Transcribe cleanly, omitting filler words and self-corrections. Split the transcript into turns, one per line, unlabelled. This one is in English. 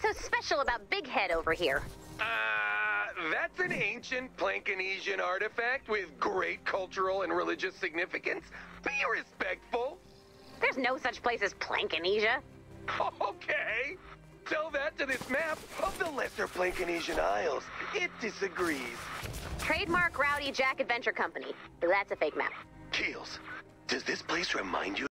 so special about Big Head over here?
That's an ancient Plankenesian artifact with great cultural and religious significance. Be respectful.
There's no such place as Plankenesia.
Okay. Tell that to this map of the Lesser Plankenesian Isles. It disagrees.
Trademark Rowdy Jack Adventure Company. That's a fake map.
Keels, does this place remind you